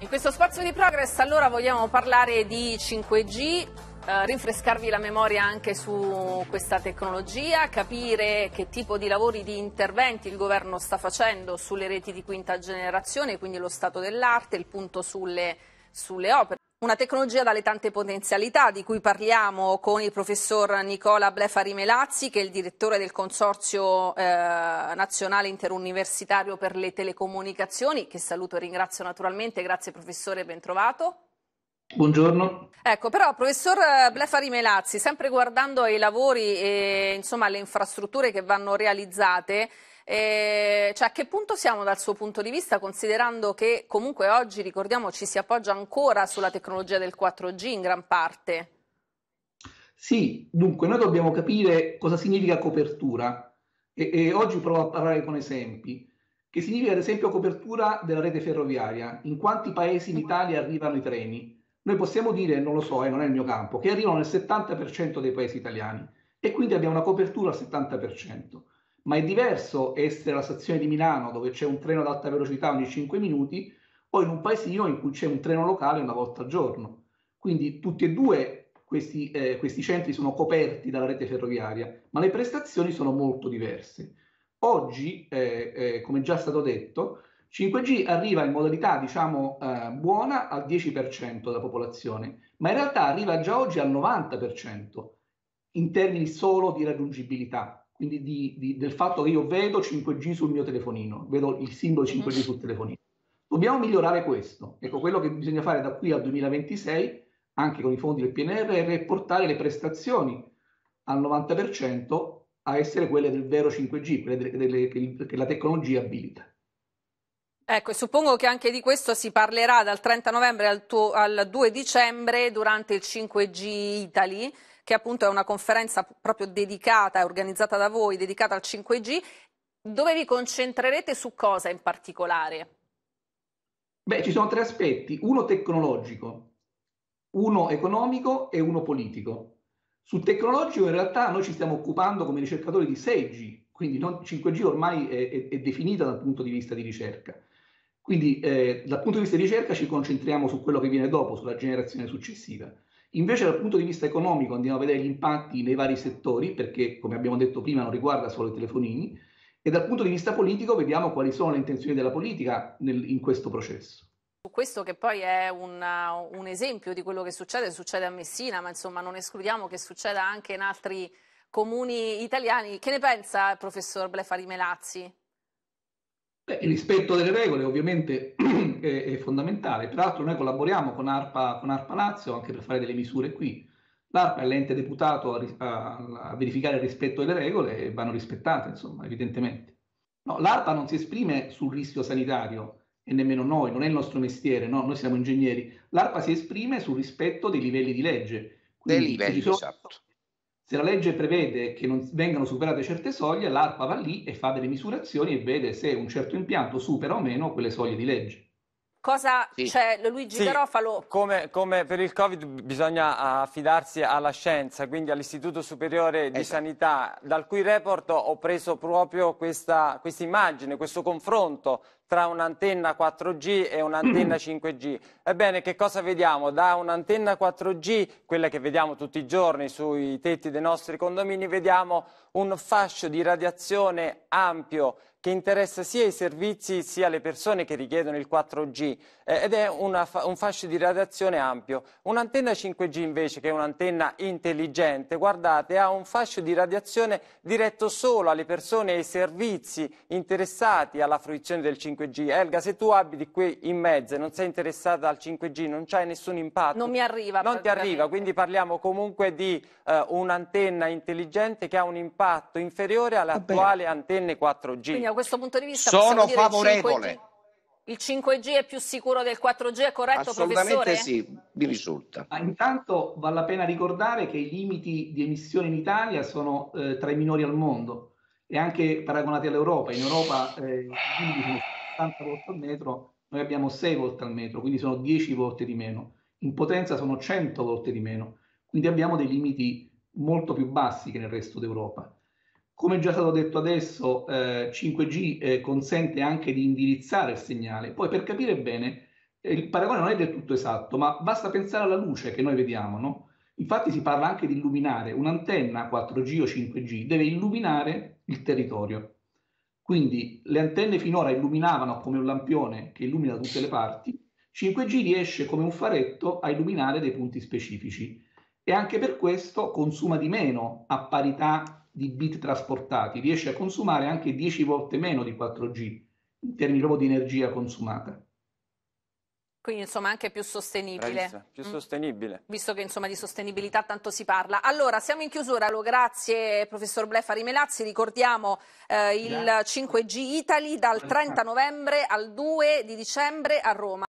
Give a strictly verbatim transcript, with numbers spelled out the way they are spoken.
In questo spazio di Progress allora vogliamo parlare di cinque G, eh, rinfrescarvi la memoria anche su questa tecnologia, capire che tipo di lavori, di interventi il governo sta facendo sulle reti di quinta generazione, quindi lo stato dell'arte, il punto sulle, sulle opere. Una tecnologia dalle tante potenzialità di cui parliamo con il professor Nicola Blefari Melazzi, che è il direttore del Consorzio eh, Nazionale Interuniversitario per le Telecomunicazioni, che saluto e ringrazio naturalmente. Grazie professore, ben trovato. Buongiorno. Ecco, però professor Blefari Melazzi, sempre guardando ai lavori e insomma alle infrastrutture che vanno realizzate, Eh, cioè a che punto siamo dal suo punto di vista, considerando che comunque oggi, ricordiamo, ci si appoggia ancora sulla tecnologia del quattro G in gran parte? Sì, dunque noi dobbiamo capire cosa significa copertura e, e oggi provo a parlare con esempi. Che significa ad esempio copertura della rete ferroviaria? In quanti paesi in Italia arrivano i treni? Noi possiamo dire, non lo so, eh, non è il mio campo, che arrivano nel settanta per cento dei paesi italiani e quindi abbiamo una copertura al settanta per cento. Ma è diverso essere alla stazione di Milano dove c'è un treno ad alta velocità ogni cinque minuti o in un paesino in cui c'è un treno locale una volta al giorno. Quindi tutti e due questi, eh, questi centri sono coperti dalla rete ferroviaria, ma le prestazioni sono molto diverse. Oggi, eh, eh, come già stato detto, cinque G arriva in modalità diciamo eh, buona al dieci per cento della popolazione, ma in realtà arriva già oggi al novanta per cento in termini solo di raggiungibilità. Quindi di, di, del fatto che io vedo cinque G sul mio telefonino, vedo il simbolo cinque G sul telefonino. Dobbiamo migliorare questo. Ecco, quello che bisogna fare da qui al duemilaventisei, anche con i fondi del P N R R, è portare le prestazioni al novanta per cento a essere quelle del vero cinque G, quelle delle, delle, che, che la tecnologia abilita. Ecco, e suppongo che anche di questo si parlerà dal trenta novembre al, tuo, al due dicembre durante il cinque G Italy, che appunto è una conferenza proprio dedicata, organizzata da voi, dedicata al cinque G, dove vi concentrerete su cosa in particolare? Beh, ci sono tre aspetti, uno tecnologico, uno economico e uno politico. Sul tecnologico in realtà noi ci stiamo occupando come ricercatori di sei G, quindi non, cinque G ormai è, è, è definita dal punto di vista di ricerca. Quindi eh, dal punto di vista di ricerca ci concentriamo su quello che viene dopo, sulla generazione successiva. Invece dal punto di vista economico andiamo a vedere gli impatti nei vari settori, perché come abbiamo detto prima non riguarda solo i telefonini, e dal punto di vista politico vediamo quali sono le intenzioni della politica nel, in questo processo. Questo che poi è una, un esempio di quello che succede, succede a Messina, ma insomma non escludiamo che succeda anche in altri comuni italiani. Che ne pensa il professor Blefari Melazzi? Beh, il rispetto delle regole ovviamente è, è fondamentale, peraltro noi collaboriamo con ARPA, con ARPA Lazio anche per fare delle misure qui. L'ARPA è l'ente deputato a, a, a verificare il rispetto delle regole e vanno rispettate, insomma, evidentemente. No, l'ARPA non si esprime sul rischio sanitario e nemmeno noi, non è il nostro mestiere, no? Noi siamo ingegneri. L'ARPA si esprime sul rispetto dei livelli di legge. Quindi, dei livelli, se, sono, esatto. se la legge prevede che non vengano superate certe soglie, l'ARPA va lì e fa delle misurazioni e vede se un certo impianto supera o meno quelle soglie di legge. Cosa sì. c'è, Luigi sì, Garofalo? Come, come per il Covid bisogna affidarsi alla scienza, quindi all'Istituto Superiore di esatto. Sanità, dal cui report ho preso proprio questa immagine, questo confronto tra un'antenna quattro G e un'antenna cinque G. Ebbene, che cosa vediamo? Da un'antenna quattro G, quella che vediamo tutti i giorni sui tetti dei nostri condomini, vediamo un fascio di radiazione ampio che interessa sia i servizi sia le persone che richiedono il quattro G eh, ed è una, un fascio di radiazione ampio. Un'antenna cinque G invece, che è un'antenna intelligente, guardate, ha un fascio di radiazione diretto solo alle persone e ai servizi interessati alla fruizione del cinque G. Elga, se tu abiti qui in mezzo e non sei interessata al cinque G, non c'hai nessun impatto. Non mi arriva. Non ti arriva, quindi parliamo comunque di eh, un'antenna intelligente che ha un impatto inferiore alle attuali antenne quattro G. Quindi da questo punto di vista sono dire favorevole. Il cinque G è più sicuro del quattro G, è corretto, assolutamente professore? Sì, mi risulta. Ma intanto vale la pena ricordare che i limiti di emissione in Italia sono eh, tra i minori al mondo e anche paragonati all'Europa. In Europa eh, i limiti sono settanta volt al metro, noi abbiamo sei volt al metro, quindi sono dieci volte di meno. In potenza sono cento volte di meno, quindi abbiamo dei limiti molto più bassi che nel resto d'Europa. Come già stato detto adesso, eh, cinque G eh, consente anche di indirizzare il segnale. Poi per capire bene, il paragone non è del tutto esatto, ma basta pensare alla luce che noi vediamo, no? Infatti si parla anche di illuminare, un'antenna quattro G o cinque G deve illuminare il territorio. Quindi le antenne finora illuminavano come un lampione che illumina da tutte le parti, cinque G riesce come un faretto a illuminare dei punti specifici e anche per questo consuma di meno a parità di bit trasportati, riesce a consumare anche dieci volte meno di quattro G in termini proprio di energia consumata. Quindi insomma anche più sostenibile. Bravissima, più sostenibile. Visto che insomma di sostenibilità tanto si parla. Allora siamo in chiusura, allora, grazie professor Blefari Melazzi, ricordiamo eh, il cinque G Italy dal trenta novembre al due di dicembre a Roma.